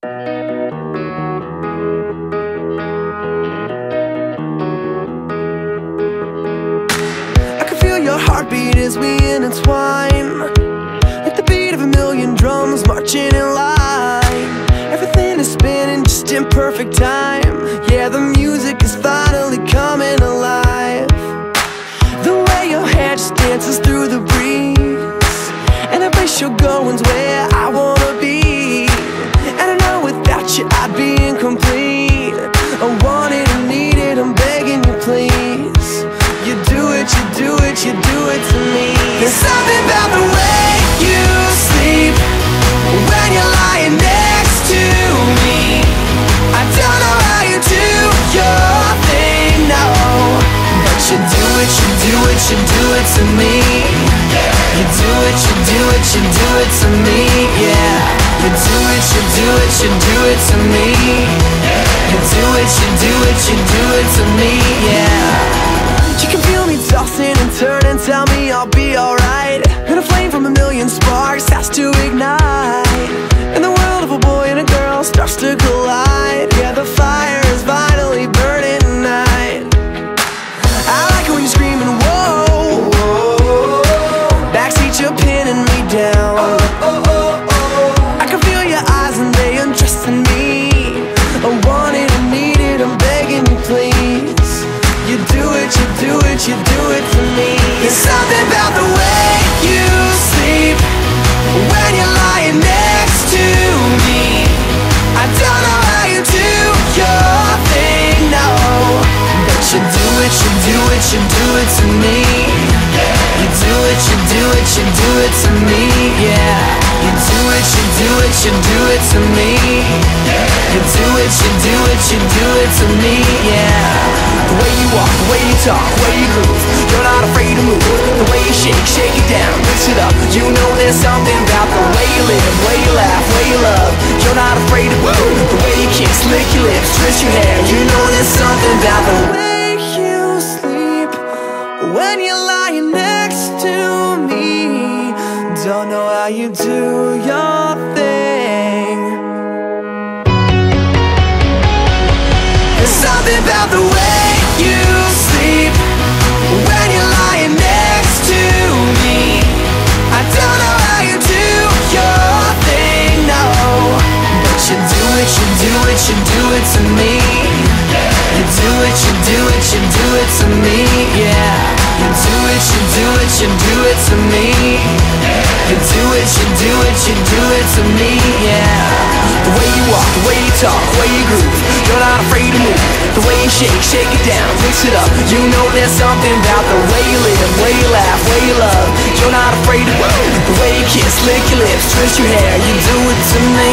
I can feel your heartbeat as we intertwine, like the beat of a million drums marching in line. Everything is spinning just in perfect time. Yeah, the music is finally coming alive. The way your hair just dances through the breeze, and I place your going's where I wanna be. And I know without you I'd be incomplete. I want it and need it, I'm begging you please. You do it, you do it, you do it to me. There's something about the way you sleep when you're lying next to me. I don't know how you do your thing, no, but you do it, you do it, you do it to me. You do it, you do it, you do it to me, yeah. You do it, you do it, you do it to me. You do it, you do it, you do it to me, yeah. You can feel me tossing and turning, tell me I'll be alright. And a flame from a million sparks has to ignite, and the world of a boy and a girl starts to collide. Yeah, the fire is finally burning tonight. I like it when you're screaming, whoa, whoa. Backseat, you're pinning me down. I can feel your eyes and they undressing me. I want it, I need it, I'm begging you please. You do it, you do it, you do it to me. There's something about the way you sleep when you're lying next to me. I don't know how you do your thing, no, but you do it, you do it, you do it to me. You do it, you do it, you do it to me, yeah. You do it, you do it, you do it to me. You do it, you do it, you do it to me, yeah. The way you walk, the way you talk, the way you groove, you're not afraid to move. The way you shake, shake it down, mix it up. You know there's something about the way you live, the way you laugh, the way you love. You're not afraid to move. The way you kiss, lick your lips, twist your hair. You know there's something about the way you sleep when you're lying next to me. Don't know how you do your thing. There's something about the way you sleep when you're lying next to me. I don't know how you do your thing, no, but you do it, you do it, you do it to me. You do it, you do it, you do it to me, yeah. You do it, you do it, you do it to me. You do it, you do it, you do it to me, yeah. The way you walk, the way you talk, the way you groove, you're not afraid to move. The way you shake, shake it down, mix it up. You know there's something about the way you live, the way you laugh, the way you love. You're not afraid to move. The way you kiss, lick your lips, twist your hair. You do it to me.